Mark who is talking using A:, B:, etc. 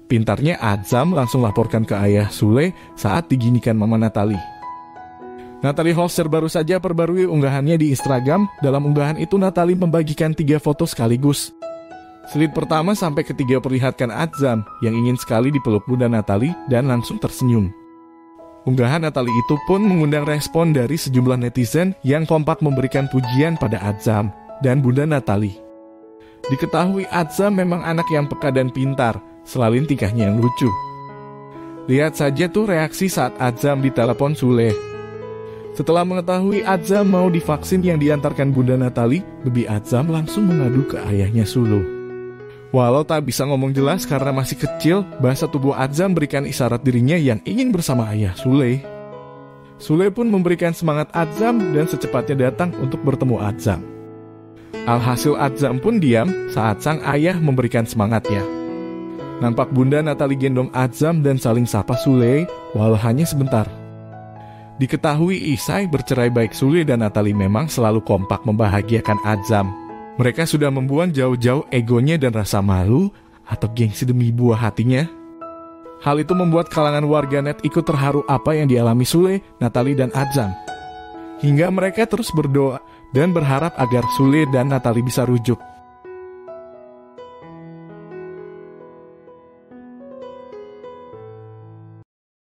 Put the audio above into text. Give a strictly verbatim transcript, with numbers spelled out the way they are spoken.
A: Pintarnya Azam langsung laporkan ke ayah Sule saat diginikan Mama Natalie. Natalie Holster baru saja perbarui unggahannya di Instagram. Dalam unggahan itu Natalie membagikan tiga foto sekaligus. Slide pertama sampai ketiga perlihatkan Azam yang ingin sekali dipeluk Bunda Natalie dan langsung tersenyum. Unggahan Natalie itu pun mengundang respon dari sejumlah netizen yang kompak memberikan pujian pada Azam dan Bunda Natalie. Diketahui Azam memang anak yang peka dan pintar, selain tingkahnya yang lucu. Lihat saja tuh reaksi saat Azam ditelepon Sule. Setelah mengetahui Azam mau divaksin yang diantarkan Bunda Natalie, Baby Azam langsung mengadu ke ayahnya Sulu. Walau tak bisa ngomong jelas karena masih kecil, bahasa tubuh Azam berikan isyarat dirinya yang ingin bersama ayah Sule. Sule pun memberikan semangat Azam dan secepatnya datang untuk bertemu Azam. Alhasil Azam pun diam saat sang ayah memberikan semangatnya. Nampak Bunda Natalie gendong Azam dan saling sapa Sule, walau hanya sebentar. Diketahui Isai bercerai baik Sule dan Natalie memang selalu kompak membahagiakan Azam. Mereka sudah membuang jauh-jauh egonya dan rasa malu atau gengsi demi buah hatinya. Hal itu membuat kalangan warganet ikut terharu apa yang dialami Sule, Natalie dan Azam. Hingga mereka terus berdoa dan berharap agar Sule dan Natalie bisa rujuk.